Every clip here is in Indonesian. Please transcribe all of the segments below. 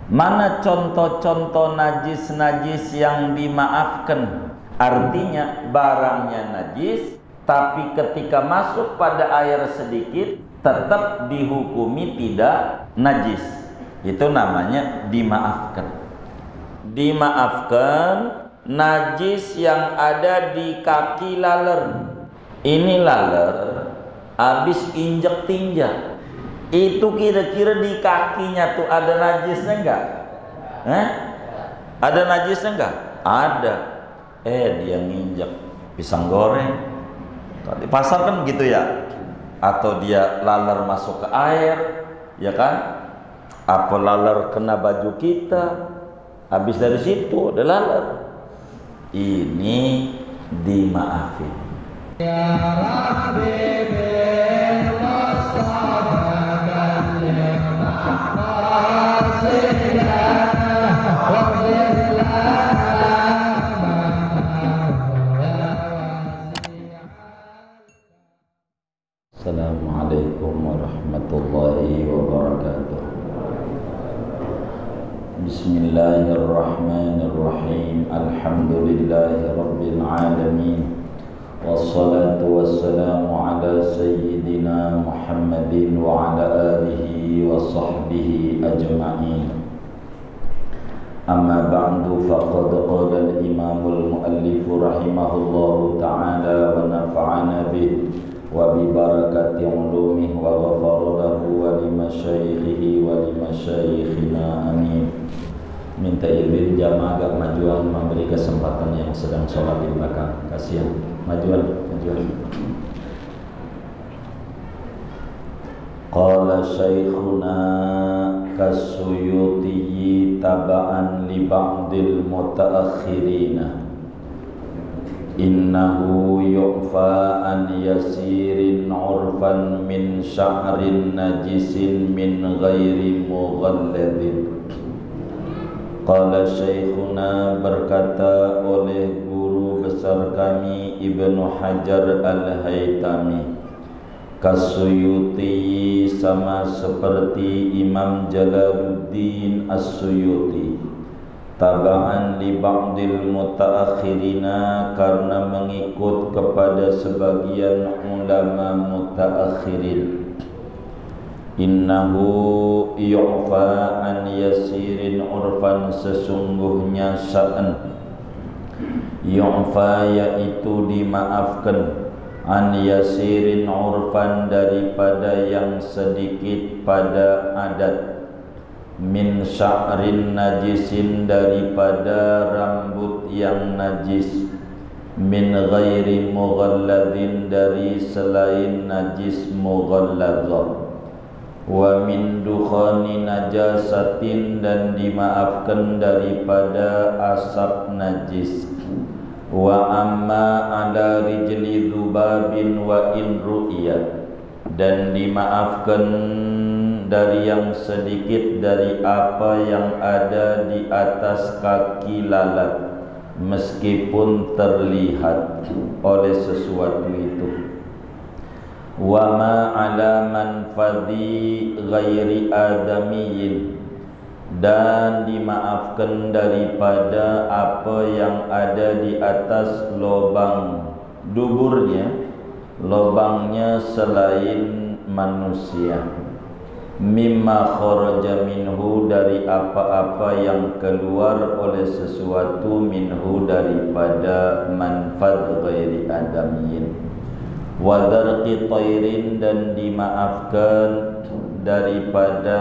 Mana contoh-contoh najis-najis yang dimaafkan? Artinya barangnya najis, tapi ketika masuk pada air sedikit tetap dihukumi tidak najis. Itu namanya dimaafkan. Dimaafkan najis yang ada di kaki laler. Ini laler habis injek-tinjak. Itu kira-kira di kakinya tuh ada najisnya enggak? Ada najisnya enggak? Ada. Dia nginjek pisang goreng. Di pasar kan begitu ya. Atau dia laler masuk ke air, ya kan? Apa laler kena baju kita? Habis dari situ ada laler. Ini dimaafin. Ya Rabbi Assalamualaikum warahmatullahi wabarakatuh. Bismillahirrahmanirrahim. Alhamdulillahi rabbil alamin. Wassalatu wassalamu ala sayyidina Muhammadin wa ala alihi wa sahbihi ajma'in. Amma ba'du, faqad qala al-imam al-muallif rahimahullahu ta'ala wa nafa'ana bih wa bi barakati ulumih wa ghafara lahu wa li masyayikhihi wa li masyayikhina amin. Minta izin jamaah agak majuan, memberi kesempatan yang sedang sholat di belakang. Kasihan. Majuan. Qala syekhuna Kasuyuti taba'an li ba'dil mutaakhirina innahu yu'fa an yasirin urfan min sya'rin najisin min ghairi mughalladhin. Qala syekhuna, berkata oleh guru besar kami Ibnu Hajar Al-Haytami, Kasuyuti sama seperti Imam Jalaluddin As-Suyuti, taba'an li ba'dil mutaakhirina, karena mengikut kepada sebagian ulama mutaakhirin. Innahu yu'fa an yasirin urfan, sesungguhnya sa'an yu'fa yaitu dimaafkan, an yasirin urfan daripada yang sedikit pada adat, min sya'rin najisin daripada rambut yang najis, min ghairi mughalladhin dari selain najis mughalladzah, wa min dukhani najasatin dan dimaafkan daripada asap najis, wa amma ala rijli dzubabin wa in ru'ya, dan dimaafkan dari yang sedikit dari apa yang ada di atas kaki lalat meskipun terlihat oleh sesuatu itu. Wa ma ala manfadhi ghairi adamiyyin, dan dimaafkan daripada apa yang ada di atas lubang duburnya, lubangnya selain manusia, mimma kharaja minhu, dari apa-apa yang keluar oleh sesuatu, minhu daripada manfad ghairi adamiyyin, wa dharqi tairin, dan dimaafkan daripada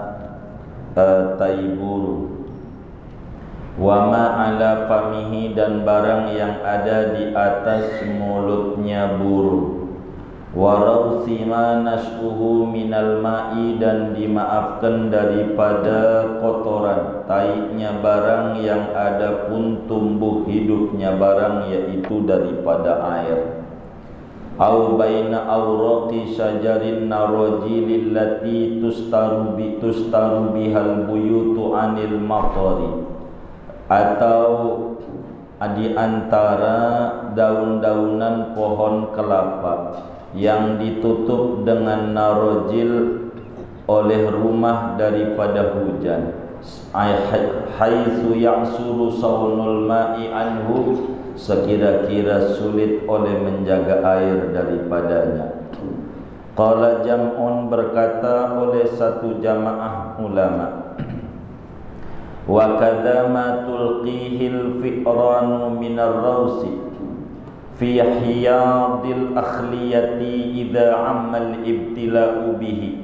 tai burung, wa ma ala famihi, dan barang yang ada di atas mulutnya burung, wa rawsi ma nas'uhu minal ma'i, dan dimaafkan daripada kotoran taiknya barang yang ada pun tumbuh hidupnya barang, yaitu daripada air. Au baina awraqi syajarin narajilil lati tustaru bihal buyutu anil matari, atau di antara daun-daunan pohon kelapa yang ditutup dengan narojil oleh rumah daripada hujan. haitsu ya'suru sawnul ma'i anhu, sekira-kira sulit oleh menjaga air daripadanya. Qala jam'un, berkata oleh satu jamaah ulama, wa kadza ma tulqihil fi'ranu minar rawsi fi hiyadil akhliyati idza ammal ibtila'u bihi.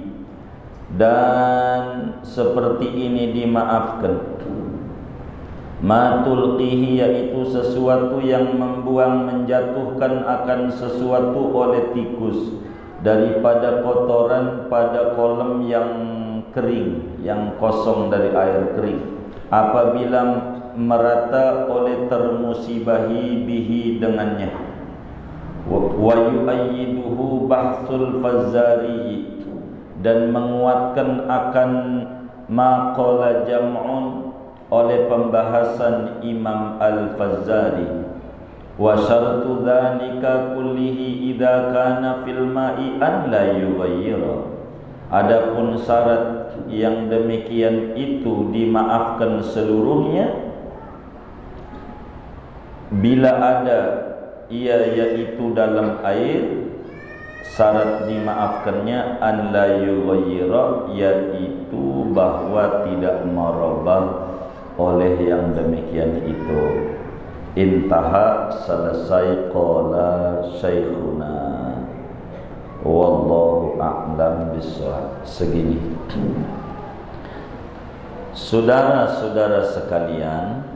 Dan seperti ini dimaafkan, ma tulqihi, yaitu sesuatu yang membuang, menjatuhkan akan sesuatu oleh tikus daripada kotoran pada kolam yang kering, yang kosong dari air kering, apabila merata oleh termusibahi bihi dengannya. Wa yu'ayyiduhu bahsul Fazzari, dan menguatkan akan maqala jam'un oleh pembahasan Imam Al-Fazzari. Wa syartu dzalika kullihi idza kana fil ma'i an la yughayyira. Adapun syarat yang demikian itu dimaafkan seluruhnya bila ada ia, yaitu dalam air. Syarat dimaafkannya an la yughayyira, yaitu bahwa tidak merubah oleh yang demikian itu. Intaha, selesai. Qala syekhuna wallahu a'lam bishawab. Segini. Saudara-saudara sekalian,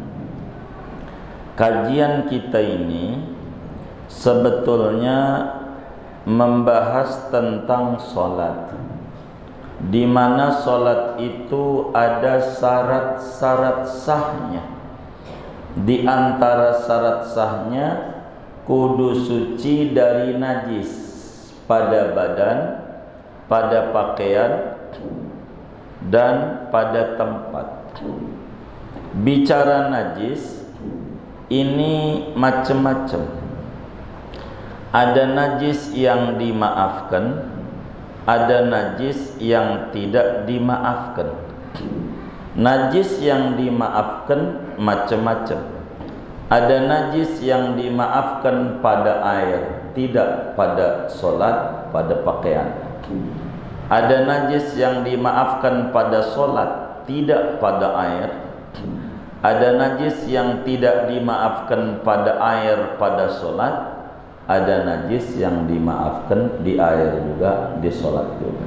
kajian kita ini sebetulnya membahas tentang sholat, di mana sholat itu ada syarat-syarat sahnya. Di antara syarat sahnya kudu suci dari najis pada badan, pada pakaian, dan pada tempat. Bicara najis ini macam-macam. Ada najis yang dimaafkan, ada najis yang tidak dimaafkan. Najis yang dimaafkan macam-macam. Ada najis yang dimaafkan pada air, tidak pada solat, pada pakaian. Ada najis yang dimaafkan pada solat, tidak pada air. Ada najis yang tidak dimaafkan pada air, pada solat. Ada najis yang dimaafkan di air juga, di sholat juga.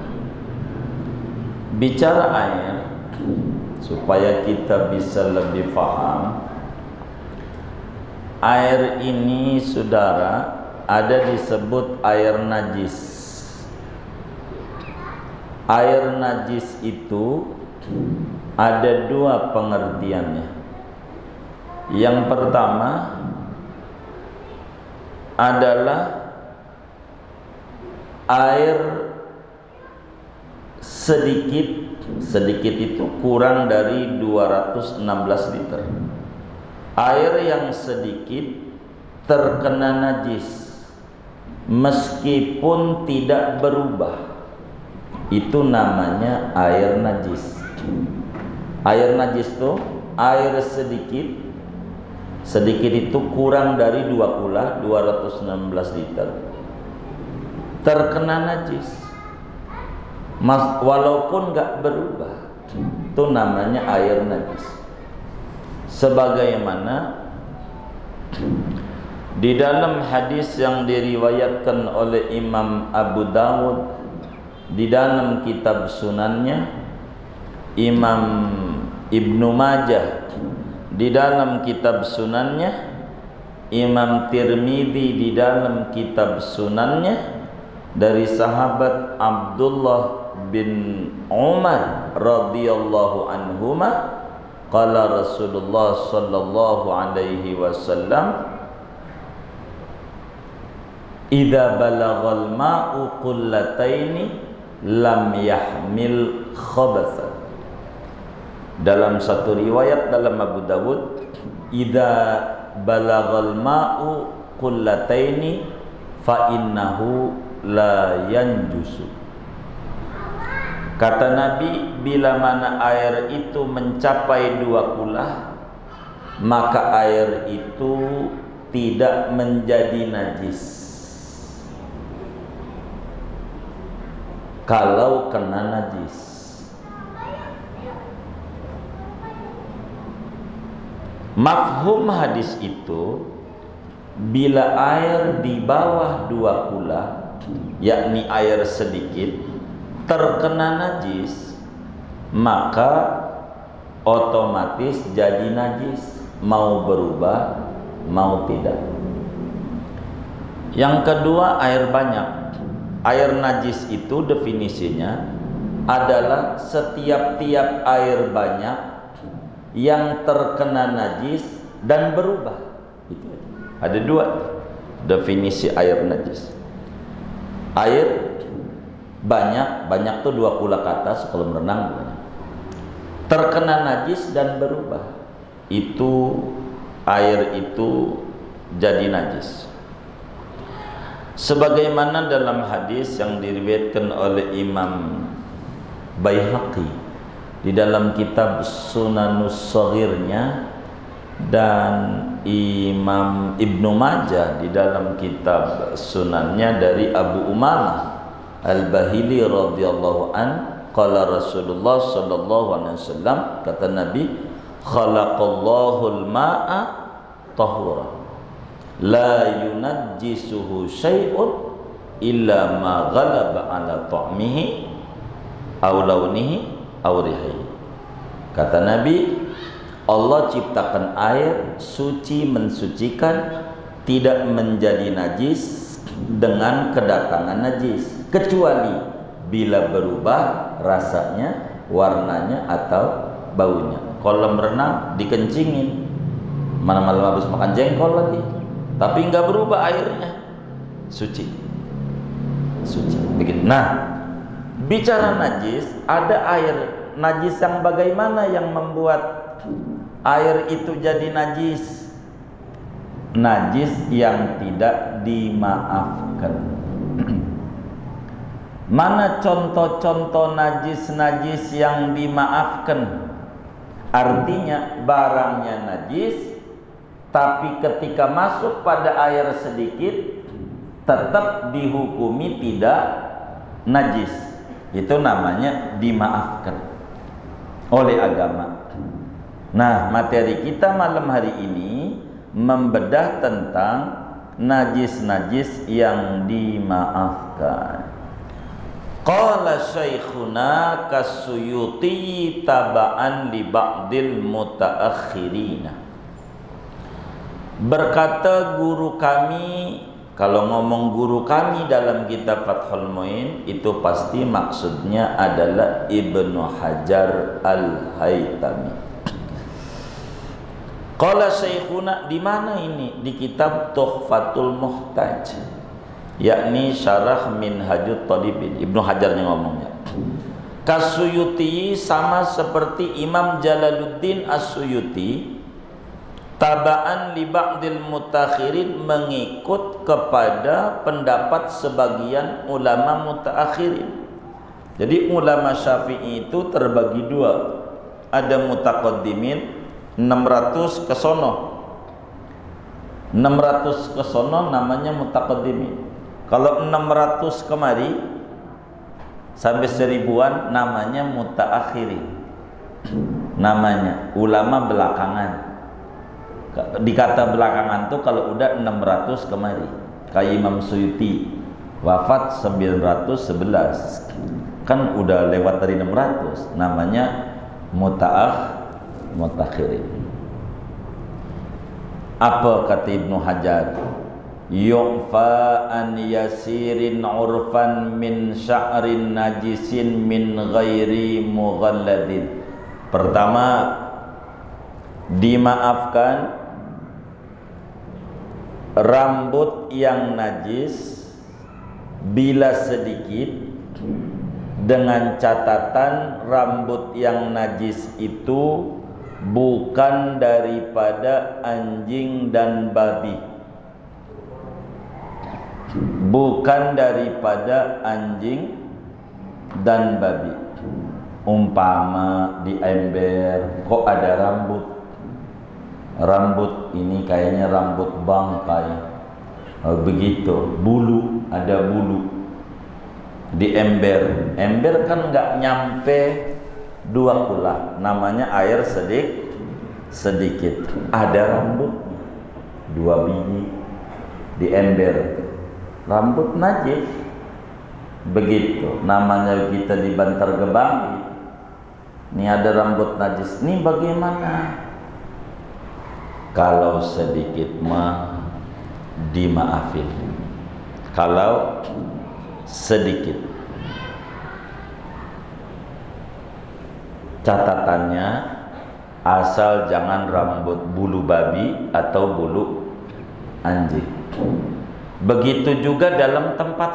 Bicara air, supaya kita bisa lebih paham, air ini saudara ada disebut air najis. Air najis itu ada dua pengertiannya. Yang pertama adalah air sedikit itu kurang dari 216 liter. Air yang sedikit terkena najis meskipun tidak berubah, itu namanya air najis. Air najis itu air sedikit itu kurang dari 216 liter terkena najis, walaupun gak berubah, itu namanya air najis. Sebagaimana di dalam hadis yang diriwayatkan oleh Imam Abu Dawud di dalam kitab sunannya, Imam Ibnu Majah di dalam kitab sunannya, Imam Tirmidzi di dalam kitab sunannya, dari sahabat Abdullah bin Umar radhiyallahu anhuma, qala Rasulullah sallallahu alaihi wasallam, idza balaghal ma'u qullataini lam yahmil khabatha. Dalam satu riwayat dalam Abu Dawud, idza balaghal ma'u qullataini fa innahu la yanjusu. Kata Nabi, bila mana air itu mencapai 2 kulah, maka air itu tidak menjadi najis kalau kena najis. Mafhum hadis itu, bila air di bawah 2 kulah, yakni air sedikit, terkena najis, maka otomatis jadi najis, mau berubah mau tidak. Yang kedua, air banyak. Air najis itu definisinya adalah setiap-tiap air banyak yang terkena najis dan berubah. Itu ada 2 definisi air najis. Air banyak tuh 2 kulah ke atas kalau berenang, terkena najis dan berubah, itu air itu jadi najis. Sebagaimana dalam hadis yang diriwayatkan oleh Imam Baihaqi di dalam kitab Sunanus Shaghirnya, dan Imam Ibnu Majah di dalam kitab Sunannya dari Abu Umamah Al-Bahili radhiyallahu an, qala Rasulullah sallallahu alaihi wasallam, kata Nabi, khalaqallahu al-ma'a tahura la yunajjisuhu syai'un illa ma ghalaba ala ta'mihi aw launihi aw rihihi. Kata Nabi, Allah ciptakan air suci, mensucikan, tidak menjadi najis dengan kedatangan najis, kecuali bila berubah rasanya, warnanya atau baunya. Kolam renang dikencingin, malam-malam habis makan jengkol lagi, tapi nggak berubah airnya, suci, suci. Begitu. Nah, bicara najis, ada air najis yang bagaimana yang membuat air itu jadi najis? Najis yang tidak dimaafkan. Mana contoh-contoh najis-najis yang dimaafkan? Artinya barangnya najis, tapi ketika masuk pada air sedikit tetap dihukumi tidak najis. Itu namanya dimaafkan oleh agama. Nah, materi kita malam hari ini membedah tentang najis-najis yang dimaafkan. Qala Syekhuna Kasuyuti taba'an li ba'dil mutaakhirina. Berkata guru kami, kalau ngomong guru kami dalam kitab Fathul Muin, itu pasti maksudnya adalah Ibnu Hajar Al-Haytami. Qala Syekhuna, di mana ini? Di kitab Tuhfatul Muhtaj, yakni Syarah Minhajut Talibin. Ibnu Hajar yang ngomongnya. Kasuyuti sama seperti Imam Jalaluddin As-Suyuti, taba'an li ba'dil mutakhirin, mengikut kepada pendapat sebagian ulama mutakhirin. Jadi ulama Syafi'i itu terbagi 2. Ada mutaqaddimin 600 ke sono. 600 ke sono namanya mutaqaddimin. Kalau 600 kemari sampai 1000-an namanya mutaakhirin. Namanya ulama belakangan. Dikata belakangan tuh kalau udah 600 kemari. Kayak Imam Suyuti wafat 911. Kan udah lewat dari 600. Namanya mutakhirin. Apa kata Ibnu Hajar? Yu'fa an yasirin urfan min sya'rin najisin min ghairi mughalladin. Pertama, dimaafkan rambut yang najis bila sedikit, dengan catatan rambut yang najis itu bukan daripada anjing dan babi. Bukan daripada anjing dan babi. umpama di ember kok ada rambut ini kayaknya rambut bangkai, begitu, bulu, ada bulu di ember kan nggak nyampe 2 kula, namanya air sedikit, ada rambut 2 biji di ember, rambut najis, begitu, namanya kita di Bantar Gebang, ini ada rambut najis, ini bagaimana? Kalau sedikit mah dimaafin, kalau sedikit. Catatannya asal jangan rambut bulu babi atau bulu anjing. Begitu juga dalam tempat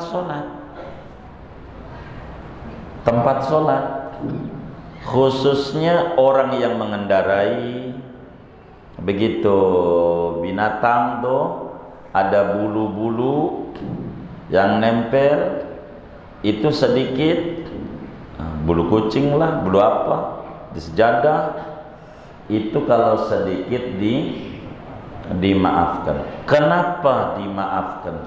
sholat, khususnya orang yang mengendarai, begitu binatang tuh ada bulu-bulu yang nempel, itu sedikit, bulu kucing lah, bulu apa, di sejadah, itu kalau sedikit dimaafkan. Kenapa dimaafkan?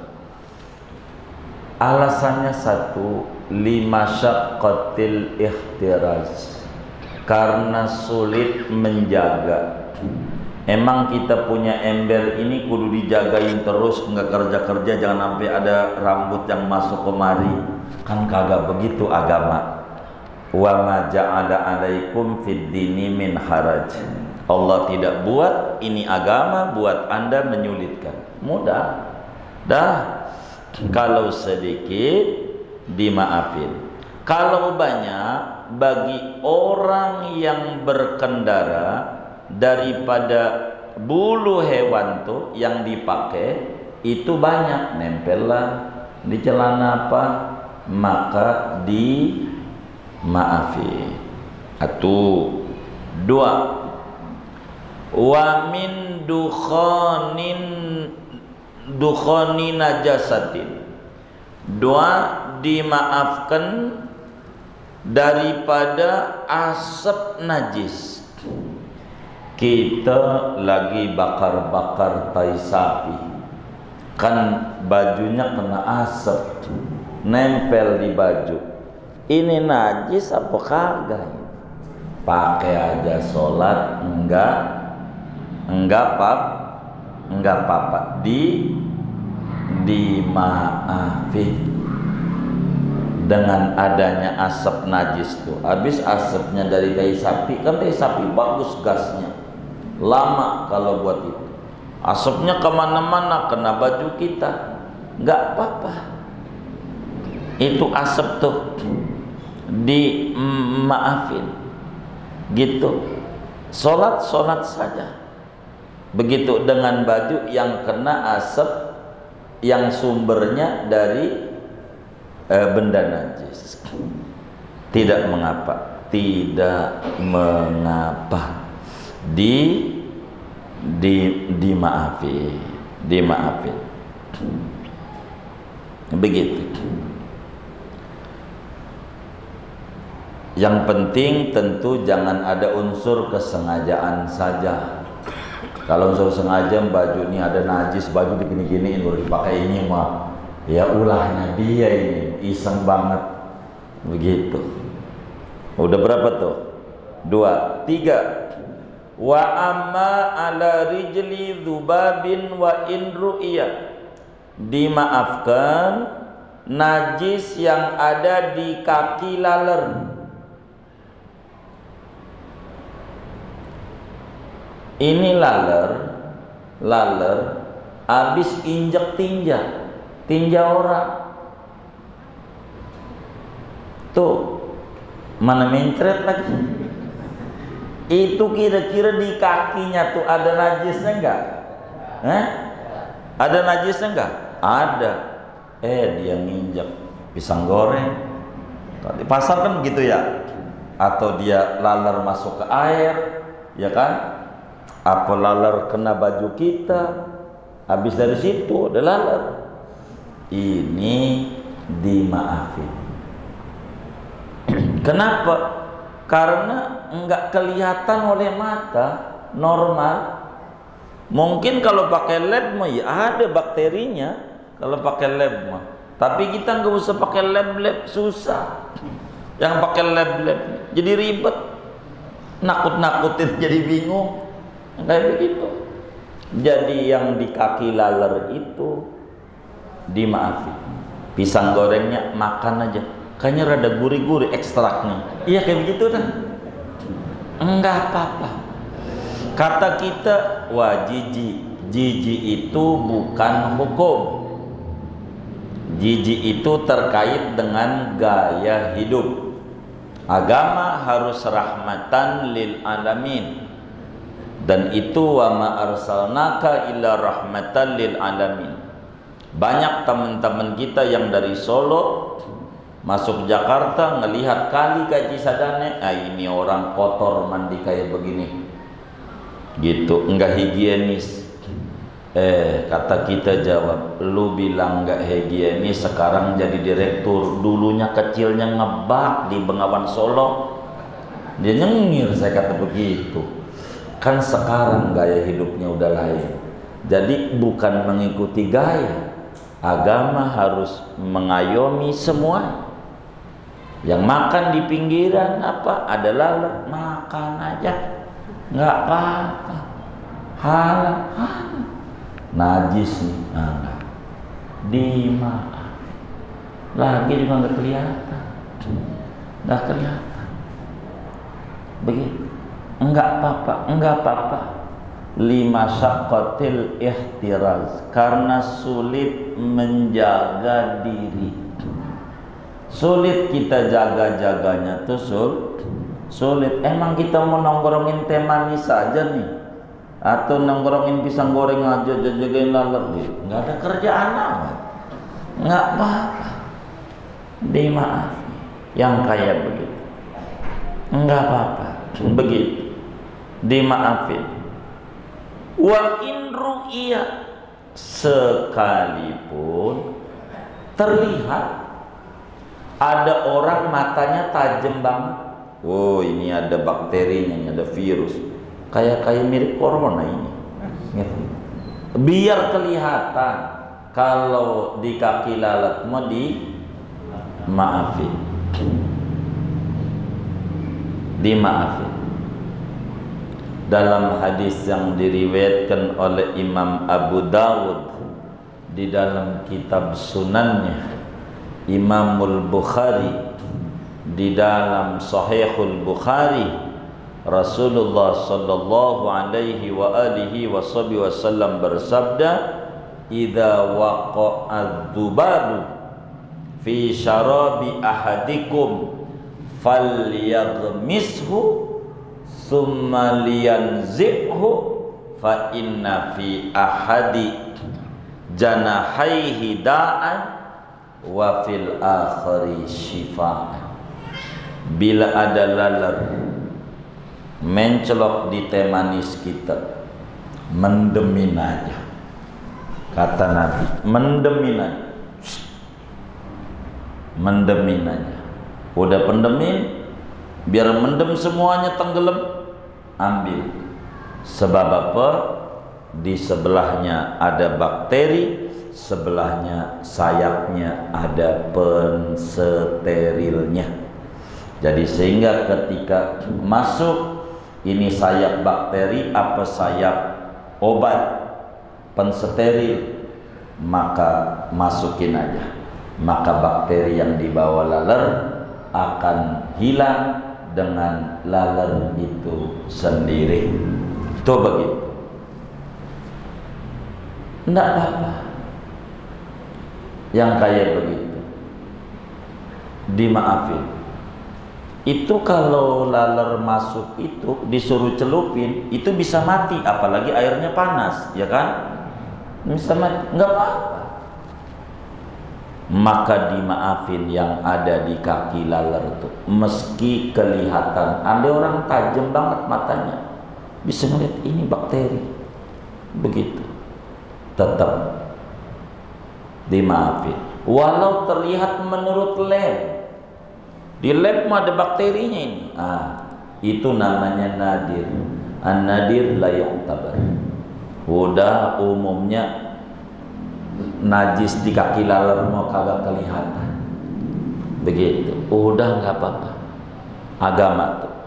Alasannya satu, limasyaqqatil ihtiraz, karena sulit menjaga. Emang kita punya ember ini kudu dijagain terus, nggak kerja-kerja, jangan sampai ada rambut yang masuk kemari, kan kagak begitu agama. Wa ma ja'ala 'alaikum fid dini min haraj. Allah tidak buat ini agama buat Anda menyulitkan. Mudah. Dah. Kalau sedikit dimaafin. Kalau banyak, bagi orang yang berkendara, daripada bulu hewan tuh yang dipakai itu banyak, nempel lah di celana apa, maka dimaafin. Atu 2, wa min dukhani najasatin. 2, dimaafkan daripada asap najis. Kita lagi bakar-bakar tai sapi, kan bajunya kena asap, nempel di baju. Ini najis apa kagak? Pakai aja sholat, enggak apa-apa, dimaafin. Dengan adanya asap najis tuh, habis asapnya dari tai sapi, kan tai sapi bagus gasnya, lama kalau buat itu, asapnya kemana-mana kena baju kita, nggak apa-apa, itu asap tuh dimaafin, gitu. Sholat saja, begitu dengan baju yang kena asap yang sumbernya dari benda najis, tidak mengapa, dimaafin, begitu. Yang penting tentu jangan ada unsur kesengajaan saja. Kalau unsur sengaja baju ini ada najis, baju begini-giniin baru dipakai, ini mah ya ulahnya dia, ini iseng banget, begitu. Udah berapa tuh? 2, 3. Wa amma ala rijli dzubabin wa in ru'ya, dimaafkan najis yang ada di kaki laler. Ini laler habis injek tinja orang tuh, mana mencret lagi. Itu kira-kira di kakinya tuh ada najisnya enggak? Ada najisnya enggak? Ada. Dia nginjek pisang goreng. Di pasar kan begitu ya. Atau dia laler masuk ke air, ya kan? Apa laler kena baju kita, habis dari situ ada laler, ini dimaafin. Kenapa? Karena enggak kelihatan oleh mata normal. Mungkin kalau pakai lab mah ya ada bakterinya kalau pakai lab mah. Tapi kita nggak usah pakai lab susah. Yang pakai lab jadi ribet, nakut-nakutin jadi bingung, kayak begitu. Jadi yang di kaki laler itu dimaafin. Pisang gorengnya makan aja, kayaknya rada gurih-gurih ekstraknya. Iya kayak begitu dah. Enggak apa-apa. Kata kita, wah jijik itu bukan hukum. Jijik itu terkait dengan gaya hidup. Agama harus rahmatan lil alamin. Dan itu wa ma arsalnaka illa rahmatan lil alamin. Banyak teman-teman kita yang dari Solo masuk Jakarta ngelihat kali Kaji Sadane, ini orang kotor mandi kayak begini. Gitu, enggak higienis. Kata kita jawab, lu bilang enggak higienis, sekarang jadi direktur, dulunya kecilnya ngebak di Bengawan Solo. Dia nyengir, saya kata begitu. Kan sekarang gaya hidupnya udah lain. Jadi bukan mengikuti gaya. Agama harus mengayomi semua. Yang makan di pinggiran apa? Ada lalat, makan aja. Enggak apa-apa. Halal. Najis nih, enggak. Dimaaf. Lagi juga enggak kelihatan. Enggak kelihatan. Begitu. Enggak apa-apa. Lima syaqqatil ihtiraz, karena sulit menjaga diri. Sulit kita jaga-jaganya tuh sulit. Emang kita mau nongkrongin teh manis saja nih, atau nongkrongin pisang goreng aja jagain lalat gitu. Nggak ada kerjaan amat. Nggak apa-apa. Dimaaf yang kayak begitu. Nggak apa-apa. Begitu. Dimaafin. Wa in ru'ya, sekalipun terlihat ada orang matanya tajam banget. Oh, ini ada bakterinya, ini ada virus. Kayak mirip corona ini. Biar kelihatan. Kalau di kaki lalat mau dimaafin. Dimaafin. Dalam hadis yang diriwayatkan oleh Imam Abu Dawud di dalam kitab sunannya, Imamul Bukhari di dalam Sahihul Bukhari, Rasulullah sallallahu alaihi wa alihi wasallam bersabda, "Idza waqa'a dzubabu fi syarabi ahadikum falyaghmishu summa liyanzihhu fa inna fi ahadi janahaihi da'an wa fil akhari shifa'an." Bila ada lalat mencelok di teh manis kita, mendemin aja. Kata Nabi, mendemin aja. Mendemin aja. Udah pendemin, biar mendem semuanya tenggelam, ambil. Sebab apa? Di sebelahnya ada bakteri, sebelahnya sayapnya ada pensterilnya. Jadi sehingga ketika masuk, ini sayap bakteri apa sayap obat pensteril, maka masukin aja. Maka bakteri yang dibawa laler akan hilang dengan laler itu sendiri. Itu begitu. Tidak apa-apa. Yang kayak begitu dimaafin. Itu kalau laler masuk itu disuruh celupin, itu bisa mati, apalagi airnya panas, ya kan? Bisa mati, nggak apa-apa. Maka dimaafin yang ada di kaki laler itu, meski kelihatan ada orang tajam banget matanya, bisa ngeliat ini bakteri, begitu, tetap dimaafin. Walau terlihat menurut lab Di lab mah ada bakterinya ini. Itu namanya nadir. An-nadir la yu'tabar. Udah umumnya najis di kaki laler mau kagak kelihatan. Begitu. Udah nggak apa-apa. Agama tuh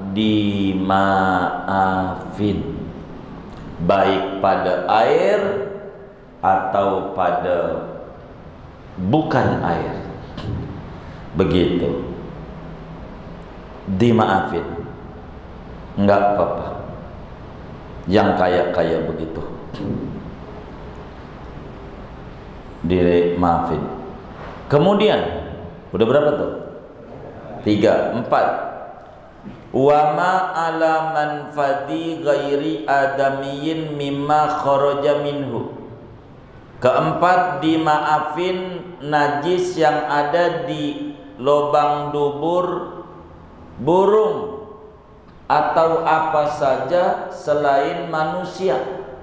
dimaafin, baik pada air atau pada bukan air. Begitu. Dimaafin. Nggak apa-apa. Yang kaya-kaya begitu dimaafin. Kemudian udah berapa tuh? 3, 4. Wa ma ala manfadi ghairi adamiyin mimma kharaja minhu. Keempat, dimaafin najis yang ada di lubang dubur burung atau apa saja selain manusia.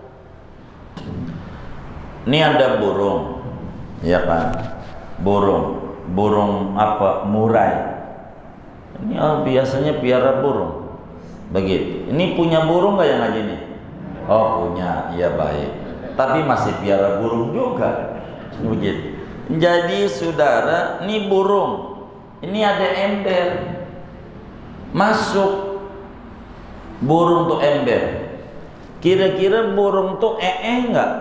Ini ada burung, ya kan? Burung apa? Murai. Ini biasanya piara burung. Begitu. Ini punya burung nggak yang ngaji nih? Oh punya, iya baik. Tapi masih piara burung juga. Begitu. Jadi saudara, ini burung. Ini ada ember. Masuk burung tuh ember. Kira-kira burung tuh nggak?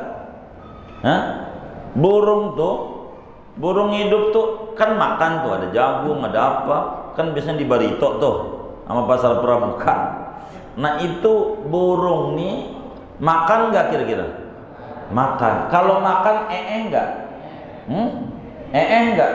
Burung hidup tuh kan makan tuh, ada jagung, ada apa, kan biasanya di Barito tuh sama pasar pramuka. Nah itu burung nih makan nggak kira-kira? Makan. Kalau makan nggak? Nggak?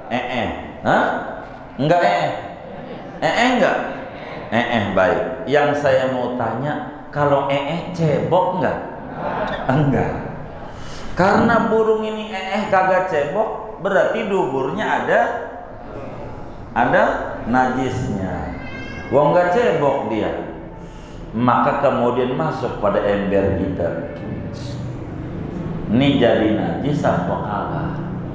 Nggak nggak? Baik. Yang saya mau tanya, kalau cebok nggak? Enggak. Karena burung ini kagak cebok, berarti duburnya ada najisnya. Wong nggak cebok dia, maka kemudian masuk pada ember kita. Ini jadi najis apa kagak?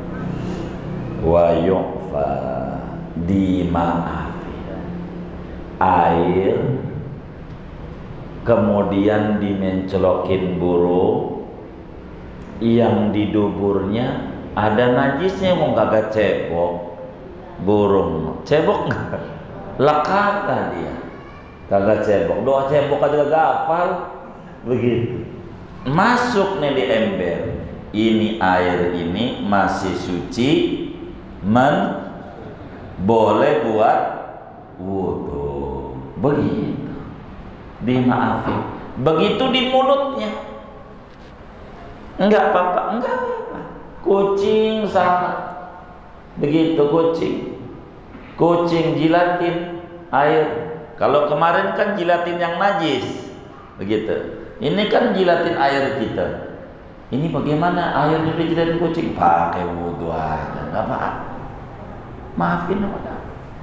Wa yu'fa, dimaafin. Air kemudian dimencelokin burung yang di duburnya ada najisnya, mau kagak cebok. Burung cebok nggak? Lah kagak dia, kagak cebok. Doa cebok aja kagak hafal. Begitu. Masuk nih di ember. Ini air ini masih suci, boleh buat wudu. Begitu. Dimaafin. Begitu di mulutnya. Enggak apa-apa, enggak apa-apa. Kucing sama. Begitu kucing jilatin air. Kalau kemarin kan jilatin yang najis. Begitu. Ini kan jilatin air kita. Ini bagaimana air dijilatin kucing? Pakai wudu aja, enggak apa-apa. Maafin apa?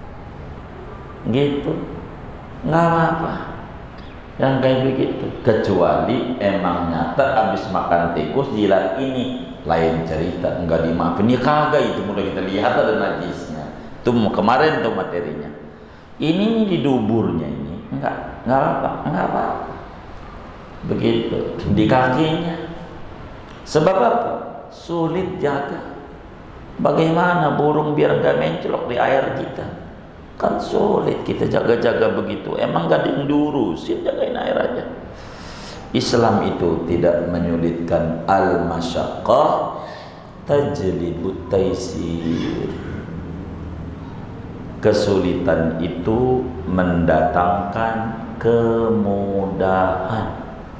Gitu. Enggak apa-apa. Yang kayak begitu, kecuali emang nyata habis makan tikus jilat ini, lain cerita, enggak dimaafin. Ya kagak, itu mudah kita lihat ada najisnya. Itu kemarin tuh materinya. Ini di duburnya ini, enggak apa-apa. Begitu, di kakinya. Sebab apa? Sulit jaga. Bagaimana burung biar enggak mencelok di air kita? Kan sulit kita jaga-jaga begitu. Emang gak ada yang diurusin, jagain air aja. Islam itu tidak menyulitkan. Al-masyaqqah tajlibut taisir. Kesulitan itu mendatangkan kemudahan.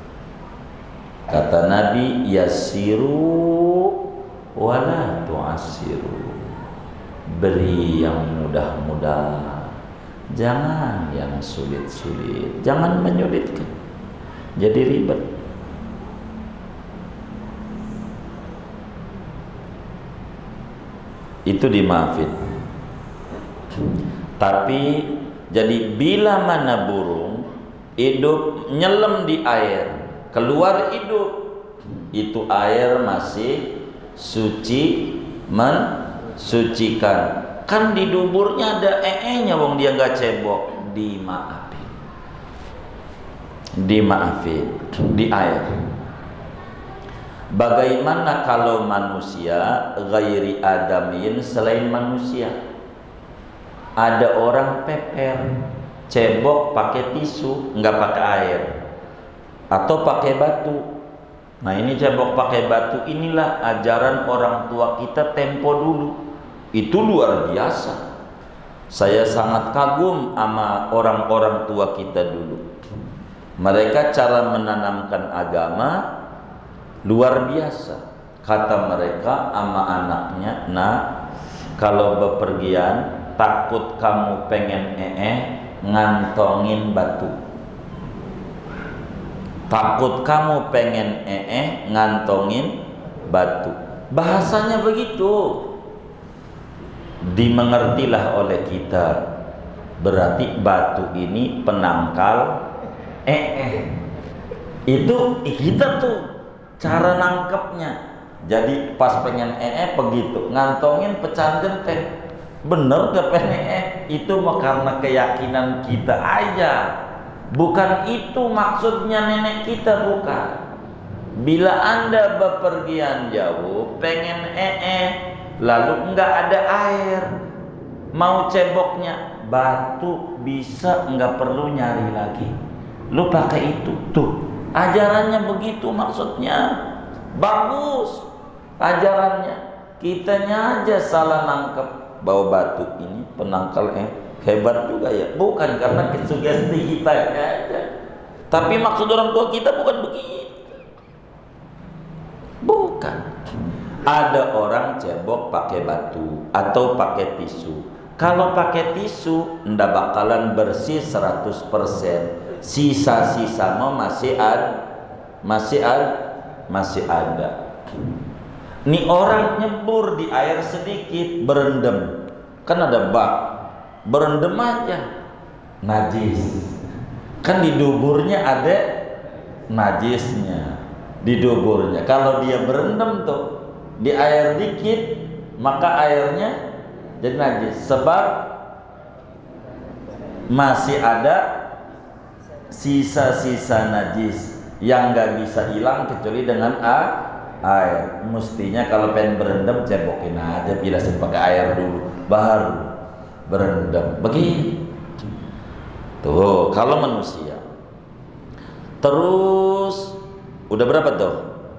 Kata Nabi, yassiru wala tu'assiru. Beri yang mudah-mudah, jangan yang sulit-sulit. Jangan menyulitkan, jadi ribet. Itu dimaafin. Tapi jadi bila mana burung hidup nyelam di air, keluar hidup, itu air masih suci, mensucikan. Kan di duburnya ada nya, wong dia nggak cebok, dimaafin. Dimaafin di air. Bagaimana kalau manusia ghairi adamin, selain manusia? Ada orang peper, cebok pakai tisu, nggak pakai air, atau pakai batu. Nah ini cebok pakai batu, inilah ajaran orang tua kita tempo dulu. Itu luar biasa. Saya sangat kagum sama orang-orang tua kita dulu. Mereka cara menanamkan agama luar biasa. Kata mereka sama anaknya, nah kalau bepergian takut kamu pengen ngantongin batu. Takut kamu pengen ngantongin batu. Bahasanya begitu. Dimengertilah oleh kita. Berarti batu ini penangkal Itu kita tuh cara nangkepnya. Jadi pas pengen begitu, ngantongin pecahan genteng. Bener gak pengen itu mah karena keyakinan kita aja. Bukan itu maksudnya nenek kita, bukan. Bila Anda bepergian jauh pengen lalu enggak ada air, mau ceboknya batu bisa, enggak perlu nyari lagi. Lu pakai itu tuh. Ajarannya begitu maksudnya. Bagus ajarannya. Kitanya aja salah nangkep. Bawa batu ini penangkal hebat juga ya. Bukan karena kesugesti kita aja. Tapi maksud orang tua kita bukan begitu. Bukan. Ada orang cebok pakai batu atau pakai tisu. Kalau pakai tisu ndak bakalan bersih 100%. Sisa-sisa masih ada. Nih orang nyebur di air sedikit, berendam. Kan ada bak, berendam aja, najis. Kan di duburnya ada najisnya, di duburnya. Kalau dia berendam tuh di air dikit, maka airnya jadi najis. Sebab masih ada sisa-sisa najis yang nggak bisa hilang kecuali dengan air. Mestinya kalau pengen berendam cebokin aja, bilasin pakai air dulu baru berendam. Begitu tuh kalau manusia. Terus udah berapa tuh?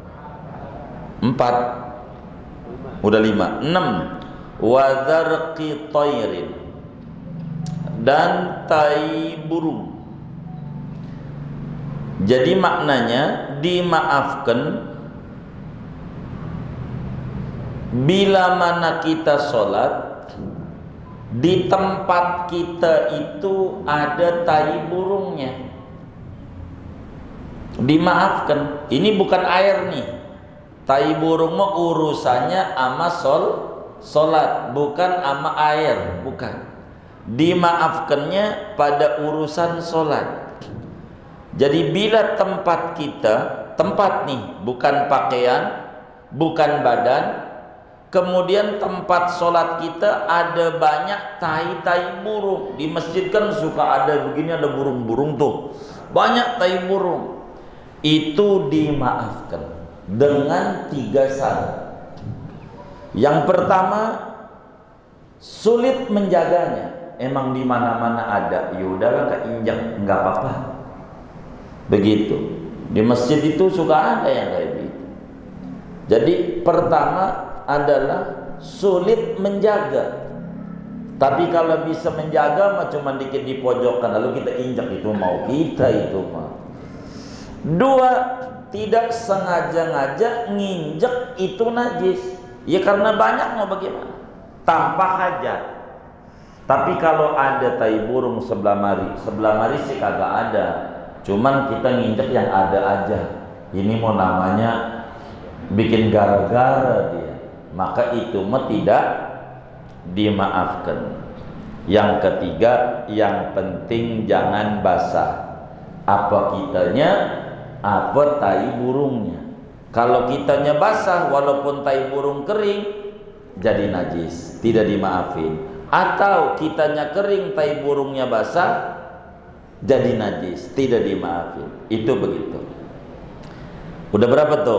4. Udah 5. 6. Wadharqi tayrin, dan tai burung. Jadi maknanya dimaafkan bila mana kita sholat di tempat kita itu ada tai burungnya, dimaafkan. Ini bukan air nih, tai burung mah urusannya ama sholat, bukan ama air, bukan. Dimaafkannya pada urusan sholat. Jadi bila tempat kita, tempat nih bukan pakaian, bukan badan, kemudian tempat sholat kita ada banyak tai burung. Di masjid kan suka ada begini, ada burung-burung tuh, banyak tai burung. Itu dimaafkan dengan 3 syarat. Yang pertama, sulit menjaganya. Emang di mana-mana ada, yaudahlah keinjak, nggak apa-apa. Begitu. Di masjid itu suka ada yang kayak gitu. Jadi pertama adalah sulit menjaga. Tapi kalau bisa menjaga mah cuma dikit di pojokan lalu kita injak, itu mau kita itu mah. 2, tidak sengaja nginjek itu najis. Ya karena banyak mau bagaimana? Tanpa hajat. Tapi kalau ada tai burung sebelah mari sih kagak ada. Cuman kita nginjek yang ada aja. Ini mau namanya bikin gara-gara dia. Maka itu mah tidak dimaafkan. Yang ketiga, yang penting jangan basah. Apa kitanya, apa tai burungnya. Kalau kitanya basah, walaupun tai burung kering, jadi najis, tidak dimaafin. atau kitanya kering tai burungnya basah jadi najis, tidak dimaafin. Itu begitu. Udah berapa tuh?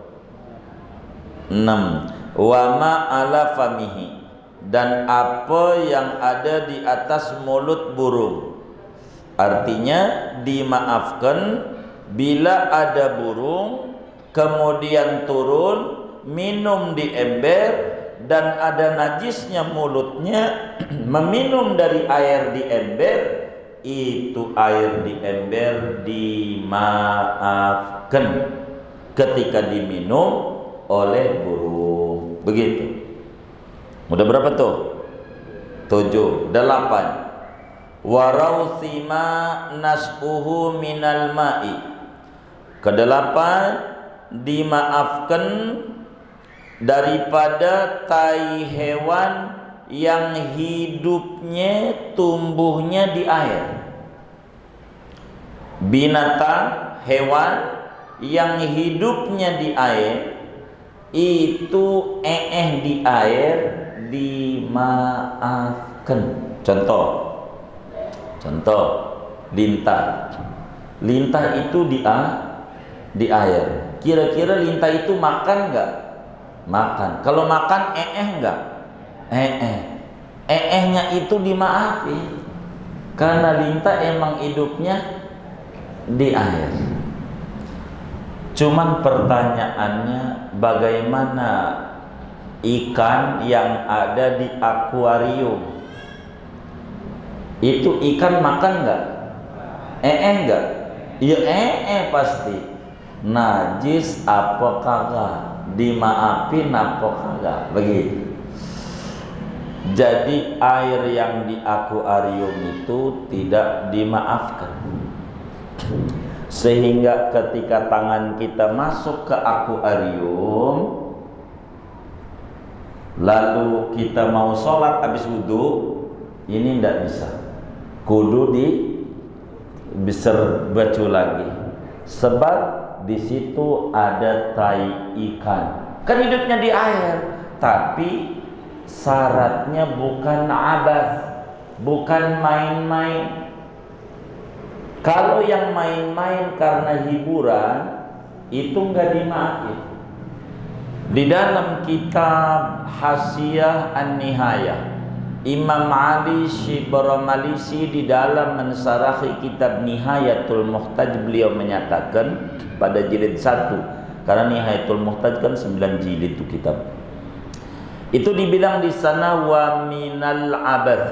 6. Wa ma ala famihi, dan apa yang ada di atas mulut burung. Artinya dimaafkan bila ada burung kemudian turun minum di ember dan ada najisnya mulutnya, meminum dari air di ember, itu air di ember dimaafkan ketika diminum oleh burung. Begitu. Udah berapa tuh? 7. 8. Warausima nas'uhu minal ma'i. Kedelapan, dimaafkan daripada tai hewan yang hidupnya tumbuhnya di air. Binatang, hewan yang hidupnya di air, itu di air dimaafkan. Contoh lintah. Lintah itu di air. Kira-kira lintah itu makan nggak? Makan. Kalau makan nggak? Nya itu dimaafin karena lintah emang hidupnya di air. Cuman pertanyaannya, bagaimana ikan yang ada di akuarium? Itu ikan makan nggak? Nggak? Iya pasti. Najis apa kagak? Dimaafin apa kagak? Begitu. Jadi air yang di akuarium itu tidak dimaafkan. Sehingga ketika tangan kita masuk ke akuarium, lalu kita mau sholat habis wudhu, ini tidak bisa. Kudu dibiser baju lagi, sebab di situ ada tai ikan. Kan hidupnya di air, tapi syaratnya bukan abas, bukan main-main. Kalau yang main-main karena hiburan, itu nggak dimaafin. Di dalam kitab Hasyiah An-Nihayah, Imam Ali Shibaramalisi di dalam mensarahi kitab Nihayatul Muhtaj, beliau menyatakan pada jilid 1, karena Nihayatul Muhtaj kan 9 jilid itu kitab. Itu dibilang di sana, wa minal abath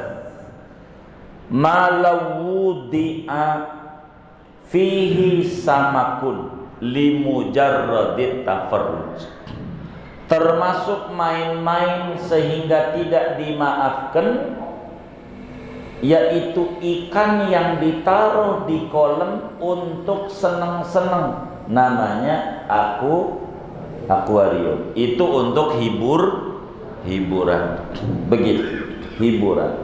ma lawudi'a fihi samakun limujarradit tafarruj. Termasuk main-main sehingga tidak dimaafkan, yaitu ikan yang ditaruh di kolam untuk senang-senang, namanya akuarium. Itu untuk hiburan. Begitu, hiburan.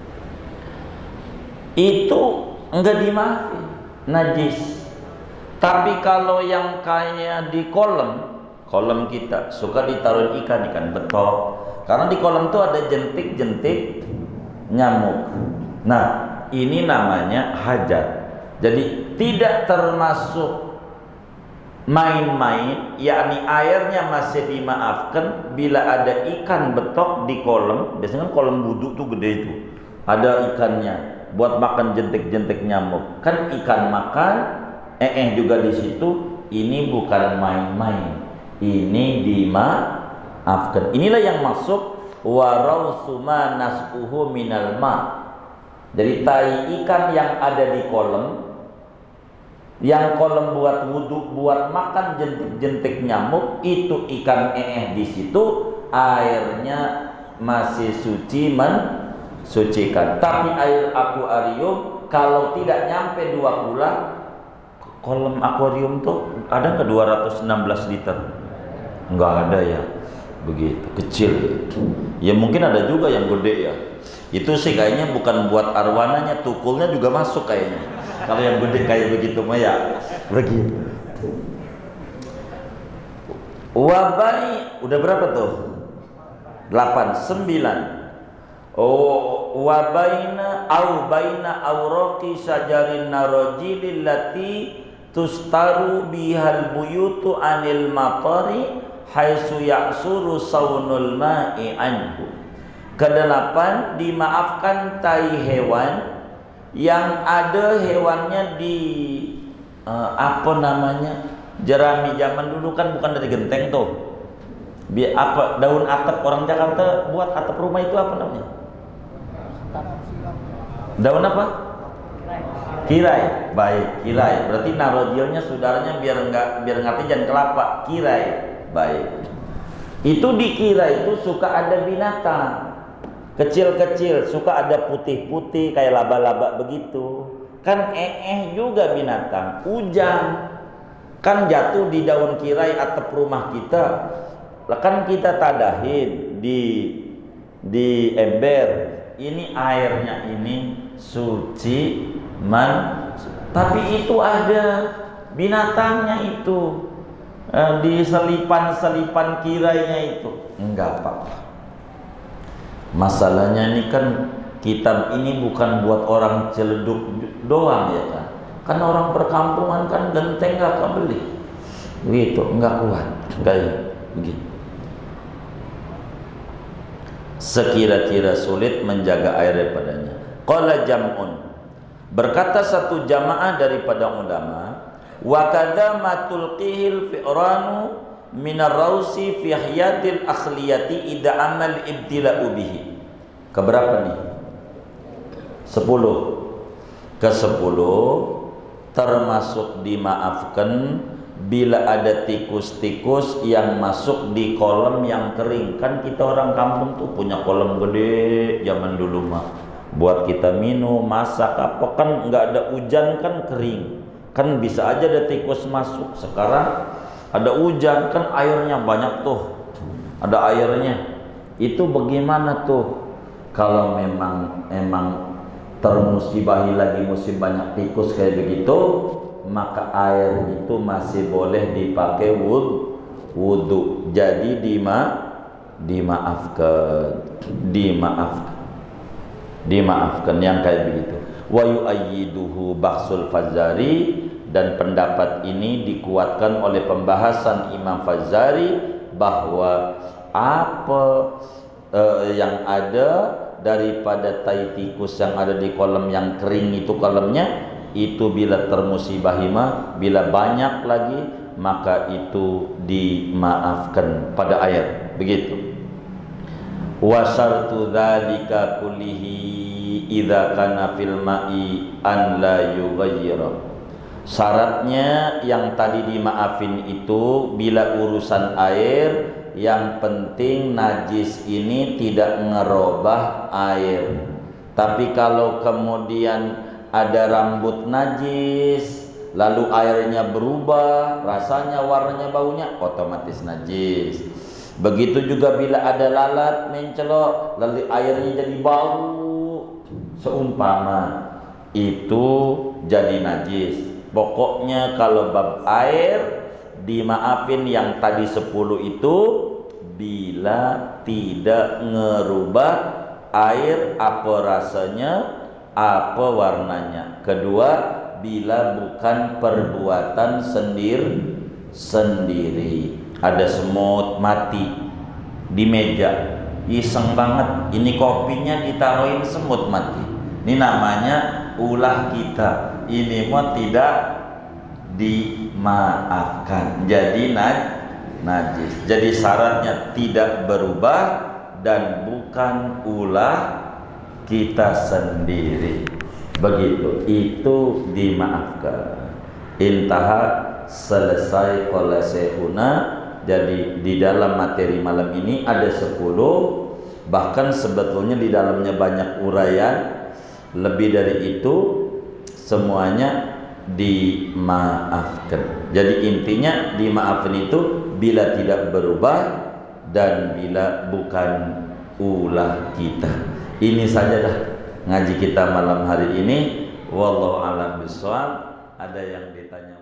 Itu enggak dimaafin, najis. Tapi kalau yang kayak di kolam kita suka ditaruh ikan betok, karena di kolam itu ada jentik-jentik nyamuk. Nah, ini namanya hajat. Jadi tidak termasuk main-main, yakni airnya masih dimaafkan bila ada ikan betok di kolam. Biasanya kan kolam wudhu tuh gede itu, ada ikannya buat makan jentik-jentik nyamuk. Kan ikan makan, juga di situ. Ini bukan main-main, ini dimaafkan. Inilah yang masuk warausuma nas'uhu minal ma. Jadi tai ikan yang ada di kolam, yang kolam buat wudhu, buat makan jentik-jentik nyamuk, itu ikan di situ, airnya masih suci, mensucikan. Tapi air akuarium kalau tidak nyampe 2 bulan, kolam akuarium tuh ada ke 216 liter? Enggak ada ya, begitu kecil. Ya mungkin ada juga yang gede ya. Itu sih kayaknya bukan buat arwananya, tukulnya juga masuk kayaknya. Kalau yang gede kayak begitu mah ya begitu. Wabai udah berapa tuh? 8, 9. wa baina au baina awraqi syajarin narajilil lati tustaru bihal buyutu anil matari haitsu ya'suru saunul ma'i anhu. Kedelapan, dimaafkan tai hewan yang ada hewannya di apa namanya, jerami zaman dulu kan bukan dari genteng tuh. Apa daun atap orang Jakarta buat atap rumah itu apa namanya? Daun apa? Kirai. Baik, kirai. Berarti narojilnya saudaranya biar ngerti jangan kelapa. Kirai. Baik. Itu di kirai itu suka ada binatang kecil-kecil, suka ada putih-putih kayak laba-laba begitu. Kan juga binatang. Ujang kan jatuh di daun kirai atap rumah kita. Kan kita tadahin di ember. Ini airnya ini suci tapi itu ada binatangnya itu di selipan kirainya itu. Enggak apa-apa. Masalahnya ini kan kitab ini bukan buat orang celeduk doang ya kan. Kan orang perkampungan kan genteng gak kebeli. Gitu, enggak kuat. Kayak begitu. Sekira-kira sulit menjaga air daripadanya. Qala jam'un, berkata satu jamaah daripada ulama, wa kadza matulqihil fi'ranu minar rausi fi hiyatil akhliyati idza amal ibtila'u bihi. Keberapa nih? 10. Ke-10 termasuk dimaafkan bila ada tikus-tikus yang masuk di kolam yang kering. Kan kita orang kampung tuh punya kolam gede zaman dulu mah, buat kita minum, masak apa, kan nggak ada hujan kan kering, kan bisa aja ada tikus masuk. Sekarang ada hujan kan airnya banyak tuh, ada airnya. Itu bagaimana tuh kalau memang termusibahi lagi musim banyak tikus kayak begitu, maka air itu masih boleh dipakai wudhu. Jadi dimaafkan yang kayak begitu. Wa yu'ayyiduhu Bakhsul Fazari, dan pendapat ini dikuatkan oleh pembahasan Imam Fazari bahwa apa yang ada daripada tai tikus yang ada di kolam yang kering itu kolamnya itu bila termusibahima, bila banyak lagi maka itu dimaafkan pada air. Begitu. Wa syartu dzalika kullihi idza kana fil ma'i an la yughayyira. Syaratnya yang tadi dimaafin itu bila urusan air, yang penting najis ini tidak ngerubah air. Tapi kalau kemudian ada rambut najis, lalu airnya berubah, rasanya, warnanya, baunya, otomatis najis. Begitu juga bila ada lalat mencelok, lalu airnya jadi bau, seumpama itu jadi najis. Pokoknya kalau bab air dimaafin yang tadi 10 itu bila tidak ngerubah air apa rasanya, apa warnanya. Kedua, bila bukan perbuatan sendiri. Ada semut mati di meja, iseng banget, ini kopinya ditaruhin semut mati. Ini namanya ulah kita. Ini mau tidak dimaafkan, jadi najis. Jadi syaratnya tidak berubah dan bukan ulah kita sendiri. Begitu, itu dimaafkan. Intaha, selesai oleh Syekhuna. Jadi di dalam materi malam ini ada 10, bahkan sebetulnya di dalamnya banyak uraian. Lebih dari itu semuanya dimaafkan. Jadi intinya dimaafkan itu bila tidak berubah dan bila bukan ulah kita. Ini saja dah ngaji kita malam hari ini. Wallahu a'lam bishawab. Ada yang ditanya?